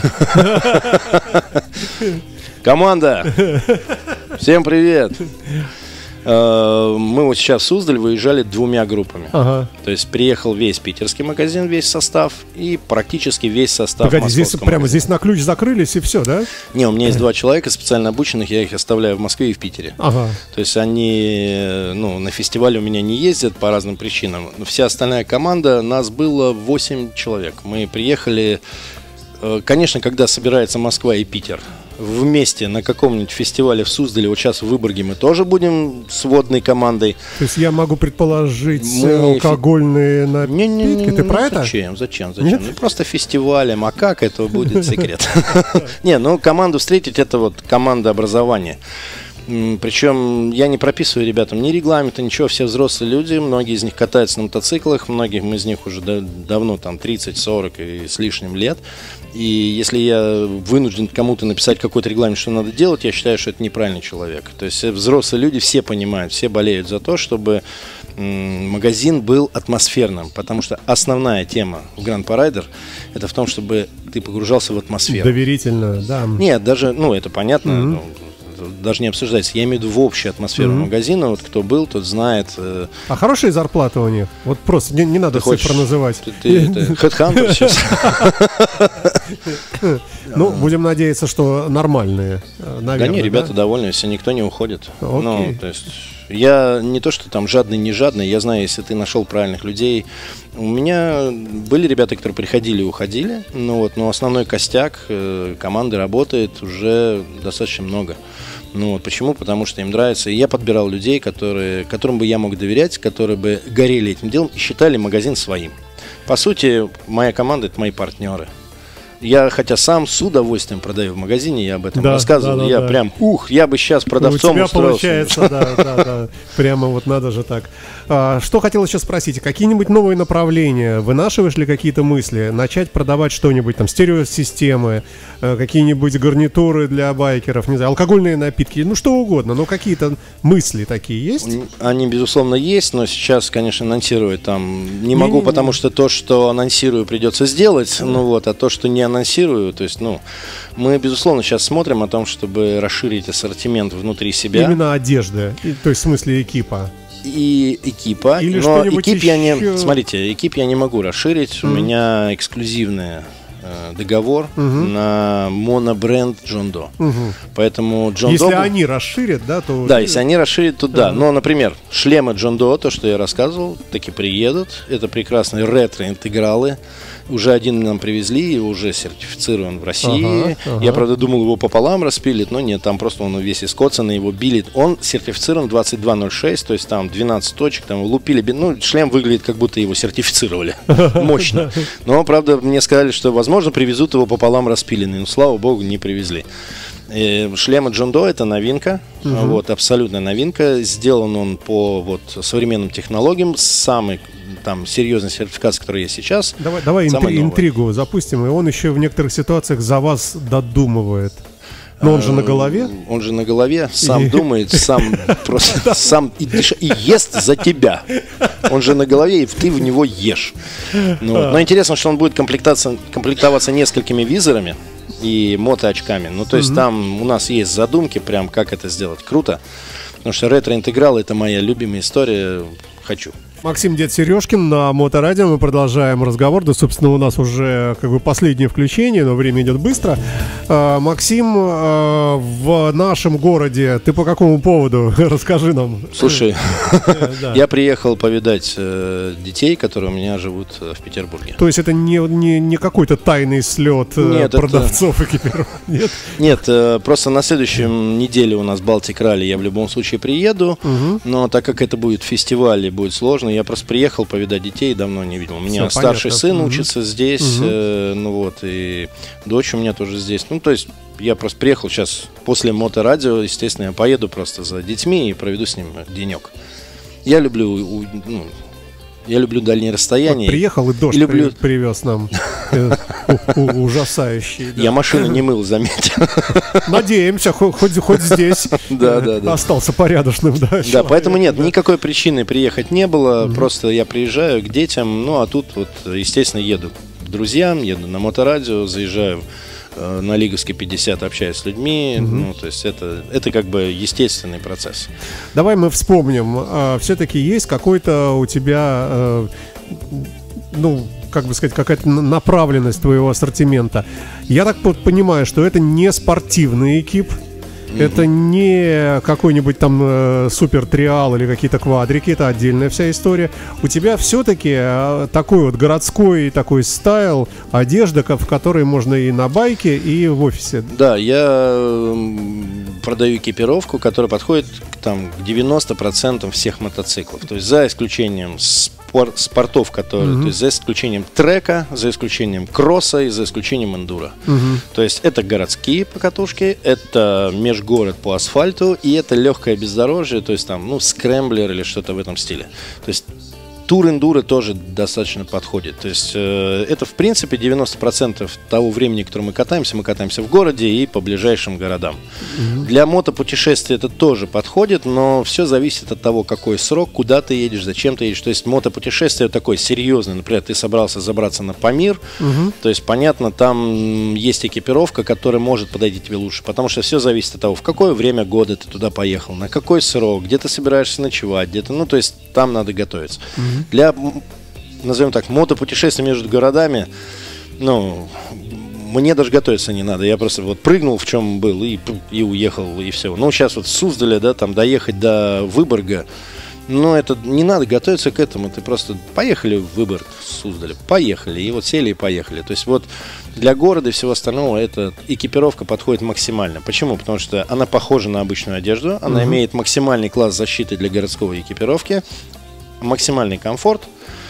Команда, всем привет. Мы вот сейчас в Суздаль выезжали двумя группами. Ага. То есть приехал весь питерский магазин, весь состав, и практически весь состав Погоди, здесь прямо магазина. Здесь на ключ закрылись и все, да? Не, у меня есть два человека специально обученных, я их оставляю в Москве и в Питере. Ага. То есть они ну, на фестивале у меня не ездят по разным причинам. Вся остальная команда, нас было восемь человек. Мы приехали, конечно, когда собирается Москва и Питер вместе на каком-нибудь фестивале в Суздале, вот сейчас в Выборге мы тоже будем с водной командой. То есть я могу предположить мы... алкогольные напитки, не, не, не, ты про ну, это? Зачем, зачем, зачем? Ну, просто фестивалем, а как это будет секрет? Не, ну команду встретить, это вот команда образования. Причем я не прописываю ребятам ни регламента, ничего, все взрослые люди, многие из них катаются на мотоциклах, многим из них уже да, давно там тридцать, сорок и с лишним лет. И если я вынужден кому-то написать какой-то регламент, что надо делать, я считаю, что это неправильный человек. То есть взрослые люди все понимают, все болеют за то, чтобы м- магазин был атмосферным, потому что основная тема в Grand Rider это в том, чтобы ты погружался в атмосферу. Доверительно, да. Нет, даже, ну это понятно, mm-hmm. ну, даже не обсуждается. Я имею в виду в общую атмосферу mm-hmm. магазина. Вот кто был, тот знает. Э... А хорошие зарплаты у них? Вот просто не, не надо ты цифры хочешь, называть. Ты хэдхантер сейчас. Ну, будем надеяться, что нормальные. Да не, ребята довольны, если никто не уходит. Ну, то есть я не то, что там жадный, не жадный. Я знаю, если ты нашел правильных людей. У меня были ребята, которые приходили и уходили. Ну вот, но основной костяк команды работает уже достаточно много. Ну вот почему? Потому что им нравится. И я подбирал людей, которые, которым бы я мог доверять, которые бы горели этим делом и считали магазин своим. По сути, моя команда – это мои партнеры. Я, хотя сам с удовольствием продаю в магазине, я об этом да, рассказывал. Да, да, я да. прям, ух, я бы сейчас продавцом устроился. У тебя устроился. получается, да, да, да. Прямо вот надо же так. А, что хотел сейчас спросить, какие-нибудь новые направления, вынашиваешь ли какие-то мысли? Начать продавать что-нибудь, там, стереосистемы, какие-нибудь гарнитуры для байкеров, не знаю, алкогольные напитки, ну что угодно, но какие-то мысли такие есть? Они, безусловно, есть, но сейчас, конечно, анонсировать там не могу, не, потому не. что то, что анонсирую, придется сделать, да. ну вот, а то, что не анонсирую, то есть, ну, мы, безусловно, сейчас смотрим о том, чтобы расширить ассортимент внутри себя. Именно одежды, то есть в смысле экипа. И экипа, Или но экип еще... я не, смотрите, экип я не могу расширить, mm-hmm. у меня эксклюзивный э, договор mm-hmm. на монобренд John Doe, mm-hmm. поэтому John Если Doe... они расширят, да, то... Да, если они расширят, то да, mm-hmm. но, например, шлемы John Doe, то, что я рассказывал, таки приедут, это прекрасные ретро-интегралы, уже один нам привезли, уже сертифицирован в России. Ага, ага. Я, правда, думал, его пополам распилит, но нет, там просто он весь искоцанный, его били. Он сертифицирован двадцать два ноль шесть, то есть там двенадцать точек, там лупили. Ну, шлем выглядит, как будто его сертифицировали. Мощно. Но, правда, мне сказали, что, возможно, привезут его пополам распиленный. Но, слава богу, не привезли. Шлем от John Doe — это новинка, угу. вот, абсолютная новинка. Сделан он по вот, современным технологиям, самый там серьезный сертификат, который есть сейчас. Давай, давай интри- интригу запустим, и он еще в некоторых ситуациях за вас додумывает. Но он же на голове. Он же на голове, сам думает, сам просто сам и ест за тебя. Он же на голове, и ты в него ешь. Но интересно, что он будет комплектоваться несколькими визорами и мотоочками. Ну, то есть там у нас есть задумки, прям как это сделать. Круто. Потому что ретро-интеграл — это моя любимая история. Хочу. Максим Дед Сережкин на Моторадио. Мы продолжаем разговор. Да, собственно, у нас уже как бы последнее включение, но время идет быстро. А, Максим, а, в нашем городе ты по какому поводу? Расскажи нам. Слушай, я приехал повидать детей, которые у меня живут в Петербурге. То есть это не, не, не какой-то тайный слет продавцов экипировки? Нет? Нет, просто на следующей неделе у нас Балтик Ралли. Я в любом случае приеду, но так как это будет фестиваль и будет сложно, я просто приехал повидать детей, давно не видел. У меня Все старший понятно. сын угу. учится здесь, угу. э, ну вот, и дочь у меня тоже здесь. Ну, то есть я просто приехал сейчас после Моторадио, естественно, я поеду просто за детьми и проведу с ним денек. Я люблю, ну, я люблю дальние расстояния. Вот приехал и дождь и люблю... привез нам ужасающий. Я машину не мыл, заметь. Надеемся, хоть здесь остался порядочным. Да, поэтому нет, никакой причины приехать не было. Просто я приезжаю к детям, ну а тут вот, естественно, еду к друзьям, еду на Моторадио, заезжаю на Лиговской пятьдесят, общаюсь с людьми, угу. ну, то есть это, это как бы естественный процесс. Давай мы вспомним, а, все-таки есть какой-то у тебя, а, ну, как бы сказать, какая-то направленность твоего ассортимента. Я так понимаю, что это не спортивный экип, mm-hmm. это не какой-нибудь там э, супер триал или какие-то квадрики, это отдельная вся история. У тебя все-таки э, такой вот городской такой стайл, одежда, в которой можно и на байке, и в офисе. Да, я продаю экипировку, которая подходит там, к девяноста процентам всех мотоциклов. То есть за исключением спор- спортов, которые, mm-hmm. то есть за исключением трека, за исключением кросса и за исключением эндуро. Mm-hmm. То есть это городские покатушки, это межгород по асфальту и это легкое бездорожье, то есть там, ну, скрэмблер или что-то в этом стиле. То есть тур-эндуро тоже достаточно подходит. То есть э, это, в принципе, девяносто процентов того времени, которое мы катаемся, мы катаемся в городе и по ближайшим городам. Mm-hmm. Для мотопутешествия это тоже подходит, но все зависит от того, какой срок, куда ты едешь, зачем ты едешь. То есть мотопутешествие такое серьезное. Например, ты собрался забраться на Памир, mm-hmm. то есть, понятно, там есть экипировка, которая может подойти тебе лучше, потому что все зависит от того, в какое время года ты туда поехал, на какой срок, где ты собираешься ночевать, где-то, ну, то есть там надо готовиться. Mm-hmm. Для, назовем так, мотопутешествий между городами, ну, мне даже готовиться не надо. Я просто вот прыгнул, в чем был, и, и уехал, и все. Ну, сейчас вот с Суздаля, да, там, доехать до Выборга, ну, это не надо готовиться к этому. Ты просто поехали в Выборг с Суздаля, поехали, и вот сели и поехали. То есть вот для города и всего остального эта экипировка подходит максимально. Почему? Потому что она похожа на обычную одежду, она угу. имеет максимальный класс защиты для городской экипировки, максимальный комфорт,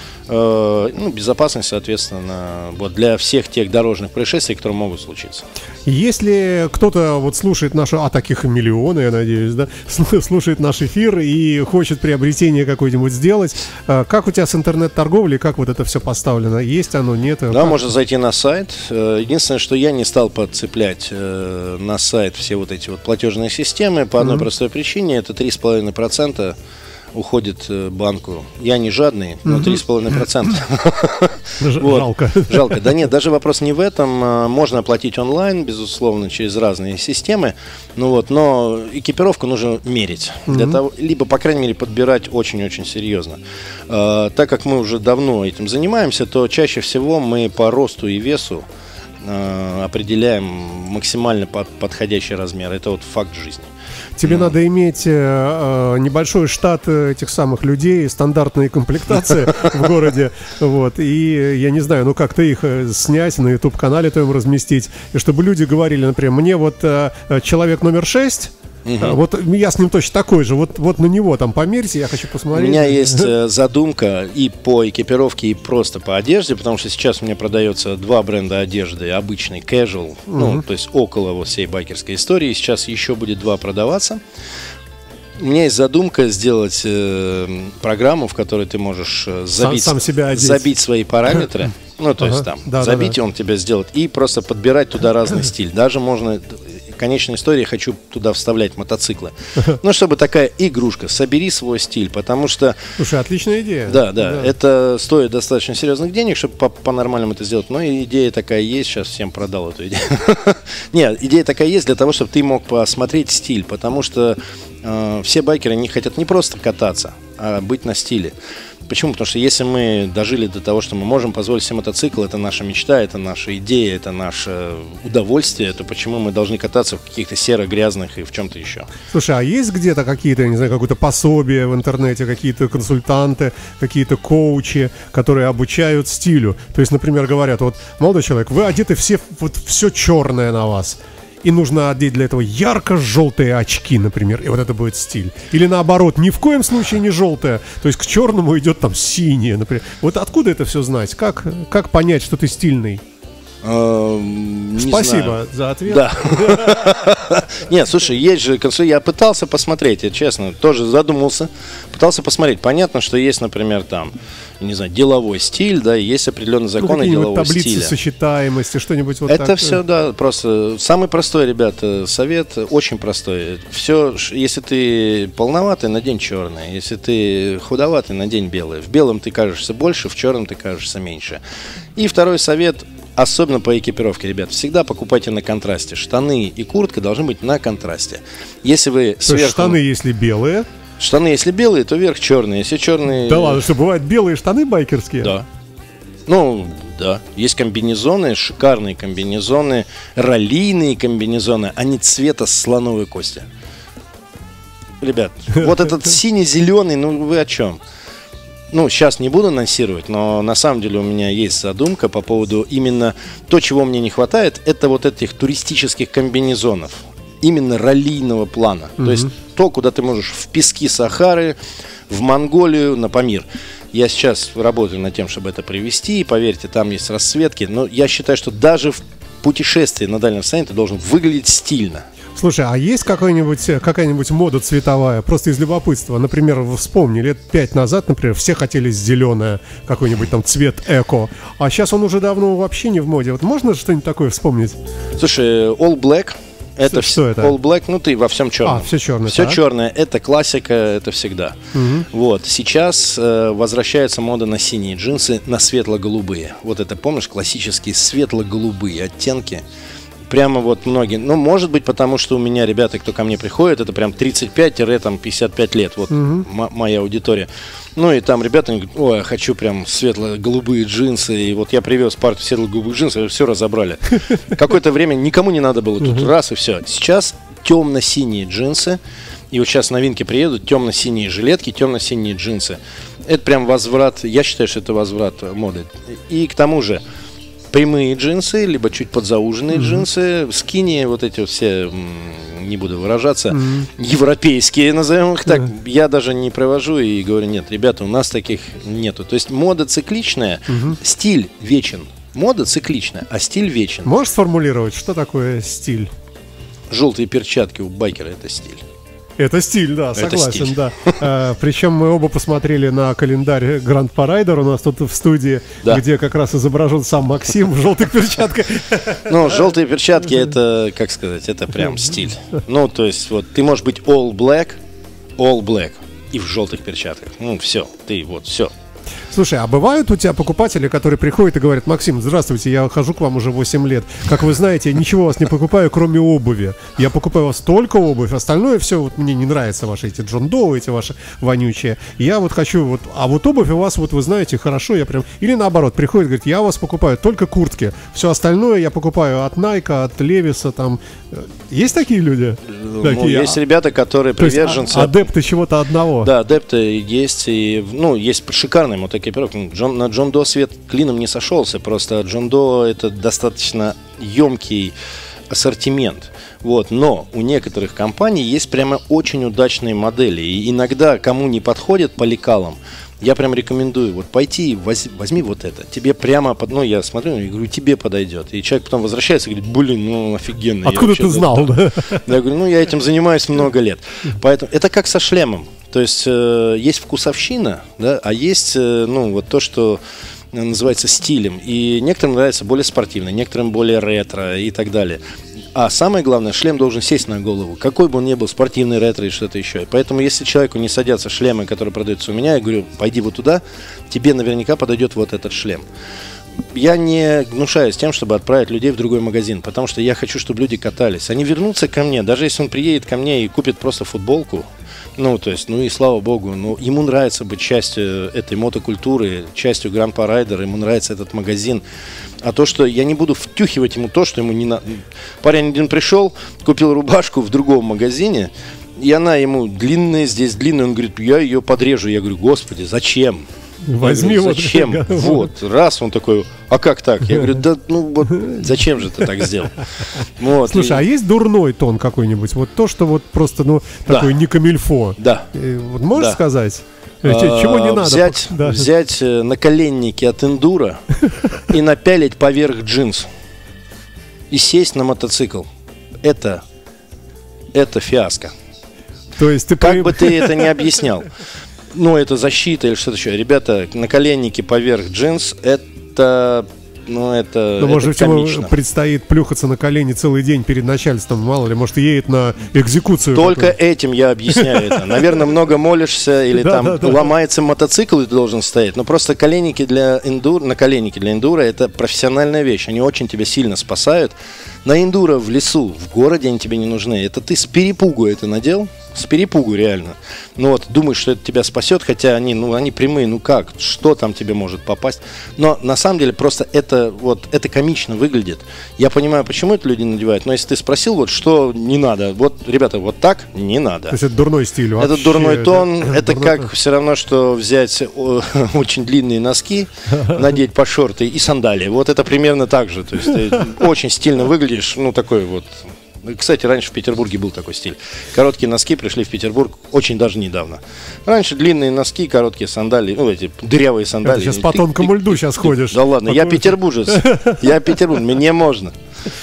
э, ну, безопасность, соответственно, вот для всех тех дорожных происшествий, которые могут случиться. Если кто-то вот слушает наши, а таких миллионы, я надеюсь, да, слушает наш эфир и хочет приобретение какое-нибудь сделать, э, как у тебя с интернет-торговлей, как вот это все поставлено? Есть оно, нет? Да, как? Можно зайти на сайт. Единственное, что я не стал подцеплять э, на сайт все вот эти вот платежные системы по одной mm-hmm. простой причине, это три с половиной процента уходит банку. Я не жадный, но три с половиной процента. Жалко. Жалко. Да нет, даже вопрос не в этом. Можно оплатить онлайн, безусловно, через разные системы. Ну вот, но экипировку нужно мерить. Для того, либо, по крайней мере, подбирать очень-очень серьезно. Так как мы уже давно этим занимаемся, то чаще всего мы по росту и весу определяем максимально подходящий размер. Это вот факт жизни. тебе mm. надо иметь э, небольшой штат этих самых людей, стандартные комплектации в городе, вот, и я не знаю, ну как-то их снять, на YouTube-канале твоем разместить, и чтобы люди говорили, например, мне вот э, человек номер шесть, угу. вот я с ним точно такой же, вот, вот на него там померьте, я хочу посмотреть. У меня есть э, задумка и по экипировке, и просто по одежде, потому что сейчас у меня продается два бренда одежды, обычный casual, угу. ну, то есть около вот всей байкерской истории, сейчас еще будет два продаваться. У меня есть задумка сделать э, программу, в которой ты можешь забить, сам, сам себя забить свои параметры. Ну, то ага, есть там да, забить, да, да. он тебя сделает, и просто подбирать туда разный стиль. Даже можно, в конечной истории, хочу туда вставлять мотоциклы. Ну, чтобы такая игрушка, собери свой стиль, потому что... Слушай, отличная идея. Да, да, да. Это стоит достаточно серьезных денег, чтобы по- по-нормальному это сделать. Но идея такая есть, сейчас всем продал эту идею. Нет, идея такая есть для того, чтобы ты мог посмотреть стиль, потому что э, все байкеры не хотят не просто кататься, а быть на стиле. Почему? Потому что если мы дожили до того, что мы можем позволить себе мотоцикл, это наша мечта, это наша идея, это наше удовольствие, то почему мы должны кататься в каких-то серо-грязных и в чем-то еще? Слушай, а есть где-то какие-то, я не знаю, какое-то пособие в интернете, какие-то консультанты, какие-то коучи, которые обучают стилю? То есть, например, говорят, вот, молодой человек, вы одеты все, вот все черное на вас. И нужно одеть для этого ярко-желтые очки, например, и вот это будет стиль. Или наоборот, ни в коем случае не желтое, то есть к черному идет там синее, например. Вот откуда это все знать? Как, как понять, что ты стильный? Не Спасибо знаю. за ответ. Да. Нет, слушай, есть же консультанты. Я пытался посмотреть, я честно, тоже задумался. Пытался посмотреть. Понятно, что есть, например, там, не знаю, деловой стиль, да, и есть определенные законы ну, делового таблицы стиля. Сочетаемости, что-нибудь вот это так. все, да, просто самый простой, ребята, совет, очень простой. Все, если ты полноватый, надень черное. Если ты худоватый, надень белое. В белом ты кажешься больше, в черном ты кажешься меньше. И второй совет. Особенно по экипировке, ребят, всегда покупайте на контрасте. Штаны и куртка должны быть на контрасте. Если вы сверху... То есть штаны, если белые? Штаны, если белые, то верх черный. Если черные... Да ладно, что бывают белые штаны байкерские? Да. Ну, да. Есть комбинезоны, шикарные комбинезоны, раллийные комбинезоны, они цвета слоновой кости. Ребят, вот этот синий-зеленый, ну вы о чем? Ну, сейчас не буду анонсировать, но на самом деле у меня есть задумка по поводу именно то, чего мне не хватает, это вот этих туристических комбинезонов, именно раллийного плана. Mm-hmm. То есть то, куда ты можешь в пески Сахары, в Монголию, на Памир. Я сейчас работаю над тем, чтобы это привезти, и поверьте, там есть расцветки, но я считаю, что даже в путешествии на дальнем расстоянии ты должен выглядеть стильно. Слушай, а есть какая-нибудь, какая-нибудь мода цветовая, просто из любопытства? Например, вспомни, лет пять назад, например, все хотели зеленое, какой-нибудь там цвет эко, а сейчас он уже давно вообще не в моде. Вот можно что-нибудь такое вспомнить? Слушай, All Black. Это что это? All Black, ну ты во всем черном. А, все черное. Все так. черное, это классика, это всегда. Угу. Вот, сейчас э, возвращается мода на синие джинсы, на светло-голубые. Вот это, помнишь, классические светло-голубые оттенки. Прямо вот многие, ну, может быть, потому что у меня ребята, кто ко мне приходит, это прям тридцать пять пятьдесят пять лет, вот угу. м- моя аудитория. Ну, и там ребята, они говорят, ой, я хочу прям светло-голубые джинсы, и вот я привез партию светло-голубых джинсов, и все разобрали. Какое-то время никому не надо было, тут раз и все. Сейчас темно-синие джинсы, и вот сейчас новинки приедут, темно-синие жилетки, темно-синие джинсы. Это прям возврат, я считаю, что это возврат моды. И к тому же, прямые джинсы, либо чуть подзауженные mm-hmm. джинсы, скини, вот эти вот все, не буду выражаться, mm-hmm. европейские, назовем их так, mm-hmm. я даже не провожу и говорю, нет, ребята, у нас таких нету. То есть мода цикличная, mm-hmm. стиль вечен. Мода цикличная, а стиль вечен. Можешь сформулировать, что такое стиль? Желтые перчатки у байкера — это стиль. Это стиль, да, согласен, это стиль. Да. А, причем мы оба посмотрели на календарь Grand Paraider у нас тут в студии, да. где как раз изображен сам Максим в желтых перчатках. Ну, желтые перчатки — это, как сказать, это прям стиль. Ну, то есть, вот, ты можешь быть all black, all black и в желтых перчатках. Ну, все, ты вот, все. Слушай, а бывают у тебя покупатели, которые приходят и говорят: Максим, здравствуйте, я хожу к вам уже восемь лет. Как вы знаете, я ничего у вас не покупаю, кроме обуви. Я покупаю у вас только обувь, остальное все, вот мне не нравится ваши эти Джон Доу, эти ваши вонючие. Я вот хочу, вот, а вот обувь у вас, вот вы знаете, хорошо, я прям... Или наоборот, приходит, говорит: я у вас покупаю только куртки. Все остальное я покупаю от Найка, от Левиса, там. Есть такие люди? Ну, такие, есть ребята, которые приверженцы... А, адепты чего-то одного. Да, адепты есть. И, ну, есть шикарная мотоэкипировка. Джон, на Джон До свет клином не сошелся. Просто Джон До — это достаточно емкий ассортимент. Вот. Но у некоторых компаний есть прямо очень удачные модели. И иногда, кому не подходит по лекалам, я прям рекомендую вот пойти, возьми, возьми вот это. Тебе прямо, под, ну я смотрю и говорю, тебе подойдет. И человек потом возвращается и говорит: блин, ну офигенно. Откуда ты знал? Да? Я говорю: ну я этим занимаюсь много лет. Поэтому это как со шлемом. То есть э, есть вкусовщина, да, а есть э, ну вот то, что называется стилем. И некоторым нравится более спортивно, некоторым более ретро и так далее. А самое главное, шлем должен сесть на голову. Какой бы он ни был, спортивный, ретро и что-то еще. Поэтому если человеку не садятся шлемы, которые продаются у меня, я говорю: пойди вот туда, тебе наверняка подойдет вот этот шлем. Я не гнушаюсь тем, чтобы отправить людей в другой магазин, потому что я хочу, чтобы люди катались. Они вернутся ко мне, даже если он приедет ко мне и купит просто футболку. Ну, то есть, ну и слава богу, ну, ему нравится быть частью этой мотокультуры, частью Grand Rider, ему нравится этот магазин. А то, что я не буду втюхивать ему то, что ему не надо. Парень один пришел, купил рубашку в другом магазине, и она ему длинная, здесь длинная, он говорит: я ее подрежу. Я говорю: господи, зачем? Возьми. Говорю: зачем? Вот, вот, раз, он такой: а как так? Я говорю: да ну вот, зачем же ты так сделал? Вот. Слушай, и... а есть дурной тон какой-нибудь? Вот то, что вот просто, ну, такой, да, не камильфо. Да. И, вот можешь, да, сказать? А, чего не надо? Взять, да. взять наколенники от эндуро и напялить поверх джинс и сесть на мотоцикл. Это, это фиаско. То есть ты как при... бы ты это ни объяснял. Ну, это защита или что-то еще. Ребята, наколенники поверх джинс — это... Ну, это, Но, это может, ему предстоит плюхаться на колени целый день перед начальством, мало ли, может, едет на экзекуцию. Только этим я объясняю это. Наверное, много молишься, или там ломается мотоцикл, и ты должен стоять. Но просто коленники для эндуро, наколенники для эндуро — это профессиональная вещь. Они очень тебя сильно спасают. На эндуро в лесу, в городе они тебе не нужны. Это ты с перепугу это надел, с перепугу реально. Ну вот, думаешь, что это тебя спасет, хотя они, ну, они прямые, ну как, что там тебе может попасть. Но на самом деле просто это, вот, это комично выглядит. Я понимаю, почему это люди надевают, но если ты спросил, вот, что не надо, вот, ребята, вот так не надо. То есть это дурной стиль вообще. Это дурной тон, да? Это дурной как тон. Все равно, что взять очень длинные носки, надеть по шорты и сандалии. Вот это примерно так же. То есть ты очень стильно выглядишь, ну такой вот. Кстати, раньше в Петербурге был такой стиль. Короткие носки пришли в Петербург очень даже недавно. Раньше длинные носки, короткие сандалии, ну эти дырявые сандалии. Это сейчас по тонкому льду сейчас ходишь. Да ладно, я петербуржец. Я петербуржец, мне можно.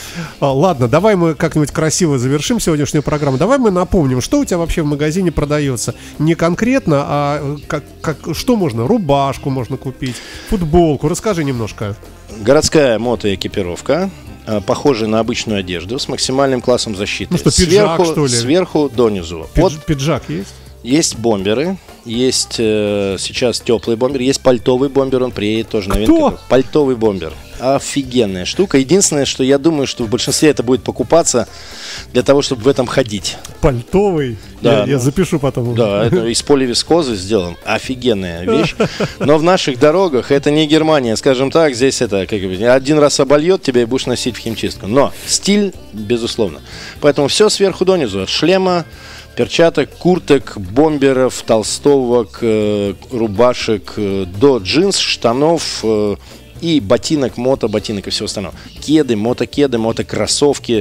Ладно, давай мы как-нибудь красиво завершим сегодняшнюю программу. Давай мы напомним, что у тебя вообще в магазине продается. Не конкретно, а как, как, что можно? Рубашку можно купить, футболку. Расскажи немножко. Городская мотоэкипировка, похожая на обычную одежду, с максимальным классом защиты. Ну что, пиджак, сверху, что ли? Сверху донизу. Пидж, Под... Пиджак есть? Есть бомберы, есть э, сейчас теплый бомбер, есть пальтовый бомбер, он приедет тоже, новинка. Кто? Пальтовый бомбер. Офигенная штука. Единственное, что я думаю, что в большинстве это будет покупаться для того, чтобы в этом ходить. Пальтовый? Да, я, ну, я запишу потом. Да, это из поливискозы сделан. Офигенная вещь. Но в наших дорогах это не Германия, скажем так. Здесь это как бы один раз обольет тебя и будешь носить в химчистку. Но стиль, безусловно. Поэтому все сверху донизу. От шлема, перчаток, курток, бомберов, толстовок, э, рубашек, э, до джинс, штанов э, и ботинок, мото-ботинок и всего остального. Кеды, мотокеды, мотокроссовки.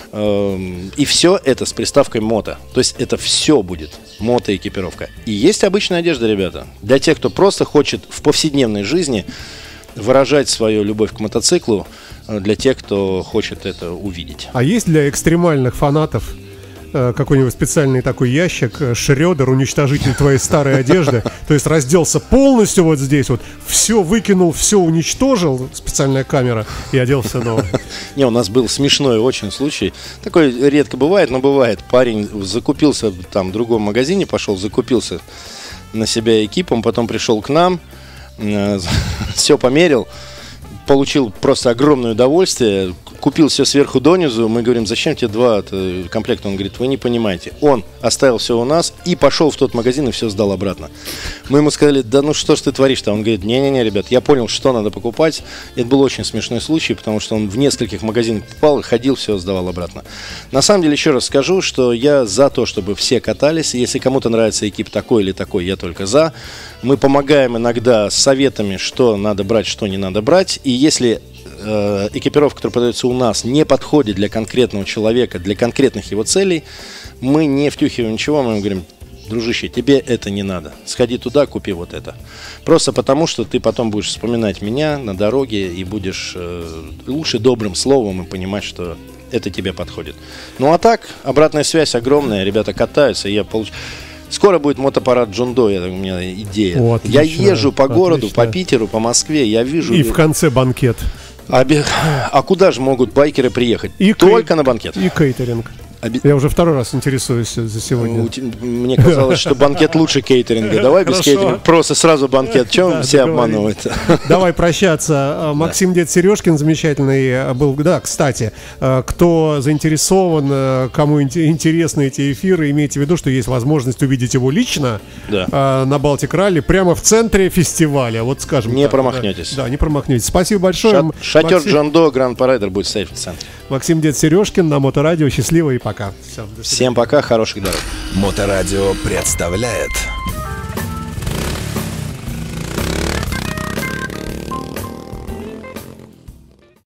Э, и все это с приставкой мото. То есть это все будет мотоэкипировка. И есть обычная одежда, ребята. Для тех, кто просто хочет в повседневной жизни выражать свою любовь к мотоциклу, для тех, кто хочет это увидеть. А есть для экстремальных фанатов какой-нибудь специальный такой ящик, Шредер, уничтожитель твоей старой одежды, то есть разделся полностью вот здесь вот, все выкинул, все уничтожил, специальная камера, и одел все новое. Не, у нас был смешной очень случай, такой редко бывает, но бывает. Парень закупился там в другом магазине, пошел, закупился на себя экипом, потом пришел к нам, все померил, получил просто огромное удовольствие, купил все сверху донизу. Мы говорим, зачем тебе два комплекта? Он говорит, вы не понимаете. Он оставил все у нас и пошел в тот магазин и все сдал обратно. Мы ему сказали, да ну что ж ты творишь-то? Он говорит, не-не-не, ребят, я понял, что надо покупать. Это был очень смешной случай, потому что он в нескольких магазинах покупал, ходил, все сдавал обратно. На самом деле, еще раз скажу, что я за то, чтобы все катались. Если кому-то нравится экип такой или такой, я только за. Мы помогаем иногда с советами, что надо брать, что не надо брать. И если экипировка, которая продается у нас, не подходит для конкретного человека, для конкретных его целей, мы не втюхиваем ничего, мы ему говорим, дружище, тебе это не надо, сходи туда, купи вот это. Просто потому, что ты потом будешь вспоминать меня на дороге и будешь э, лучше добрым словом и понимать, что это тебе подходит. Ну а так, обратная связь огромная, ребята катаются, я получаю... Скоро будет мотопарад Джундо, это у меня идея. О, я езжу по городу, отлично. По Питеру, по Москве, я вижу... И в конце банкет. А, а куда же могут байкеры приехать? И Только кей... на банкет. И кейтеринг. Я уже второй раз интересуюсь за сегодня. Мне казалось, что банкет лучше кейтеринга. Давай без кейтеринга. Просто сразу банкет. Чем все обманывают? Давай прощаться. Максим Дед Сережкин замечательный был. Да, кстати, кто заинтересован, кому интересны эти эфиры, имейте в виду, что есть возможность увидеть его лично на Балтик Ралли прямо в центре фестиваля. Вот скажем. Не промахнетесь. Да, не промахнетесь. Спасибо большое. Шатер Джундо Гранд Парайдер будет стоять в центре. Максим Дед Сережкин на Моторадио. Счастливо и пока. Все, Всем пока, хороших дорог. Моторадио представляет